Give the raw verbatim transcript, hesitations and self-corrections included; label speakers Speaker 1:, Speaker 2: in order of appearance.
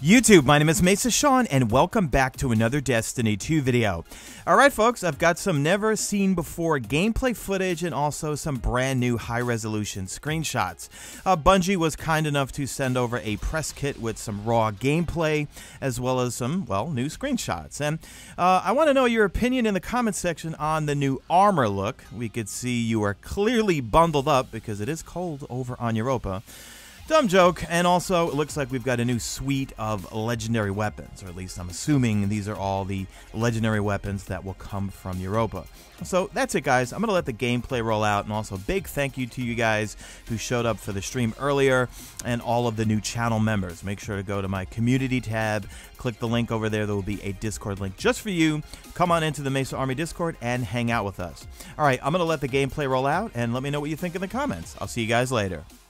Speaker 1: YouTube, my name is Mesa Sean, and welcome back to another Destiny two video. Alright folks, I've got some never seen before gameplay footage and also some brand new high resolution screenshots. Uh, Bungie was kind enough to send over a press kit with some raw gameplay as well as some, well, new screenshots. And uh, I want to know your opinion in the comment section on the new armor look. We could see you are clearly bundled up because it is cold over on Europa. Dumb joke, and also it looks like we've got a new suite of legendary weapons, or at least I'm assuming these are all the legendary weapons that will come from Europa. So that's it guys, I'm going to let the gameplay roll out, and also big thank you to you guys who showed up for the stream earlier, and all of the new channel members. Make sure to go to my community tab, click the link over there, there will be a Discord link just for you. Come on into the Mesa Army Discord and hang out with us. Alright, I'm going to let the gameplay roll out, and let me know what you think in the comments. I'll see you guys later.